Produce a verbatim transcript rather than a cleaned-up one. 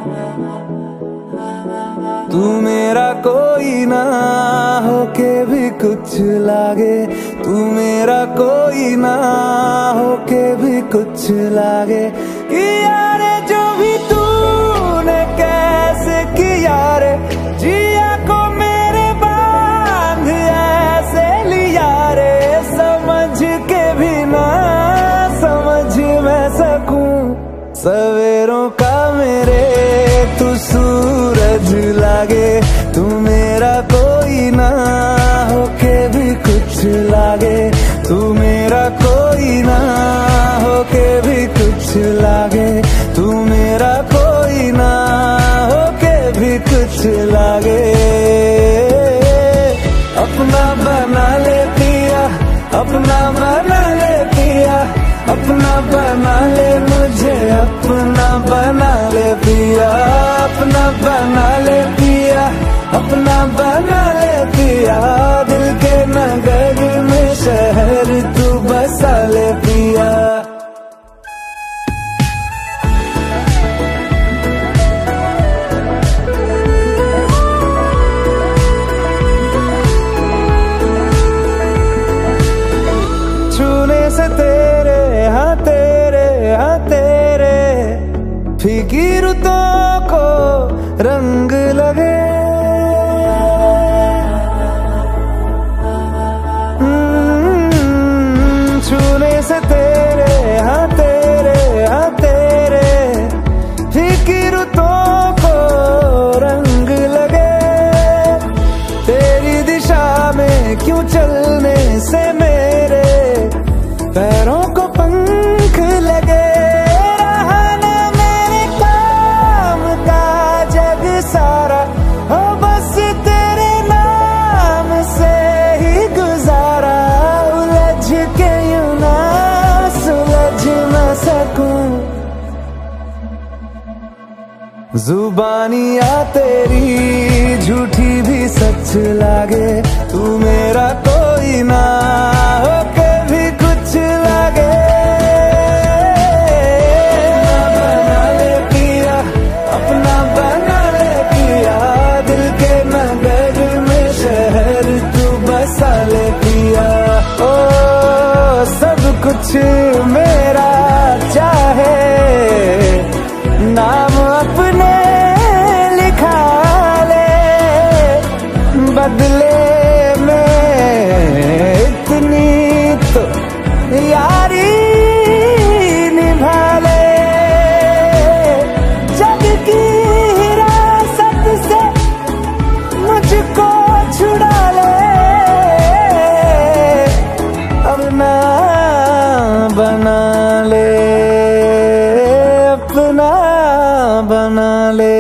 तू मेरा कोई ना होके भी कुछ लागे, तू मेरा कोई ना होके भी कुछ लागे। कि यारे जो भी तूने कैसे किया रे, जिया को मेरे बांध ऐसे लिया रे। समझ के भी ना समझ मैं सकूं सवेरों का मेरे तू सूरज लागे। तू मेरा कोई ना होके भी कुछ लागे, तू मेरा कोई ना होके भी कुछ लागे, तू मेरा कोई ना होके भी कुछ लागे। अपना बना ले पिया, अपना बना ले पिया, अपना बना ले मुझे, अपना बना ले पिया, अपना बना ले पिया, अपना बना ले पिया। दिल के नगर में शहर तू बसा ले पिया। छूने से तेरे हाँ तेरे हाँ तेरे फीकी रुतों को रंग लगे। छूने से तेरे हाँ तेरे हाँ तेरे फीकी रुतों को रंग लगे। तेरी दिशा में क्यों चलने से मेरे पैरों को पंख लगे। रहा ना मेरे काम का जग सारा, हो बस तेरे नाम से ही गुजारा। उलझ के यूं ना सुलझ न सकूं, जुबानियाँ तेरी झूठी भी सच लागे। तू मेरा कोई ना होके भी कुछ लागे। अपना बना ले पिया, अपना बना ले पिया। दिल के नगर में शहर तू बसा ले पिया। ओ सब कुछ मेरा चाहे, नाम अपने लिखा ले। बदले में इतनी तो यारी निभा ले। जग की हिरासत से मुझको छुड़ा ले। अपना बना ले, अपना बना ले।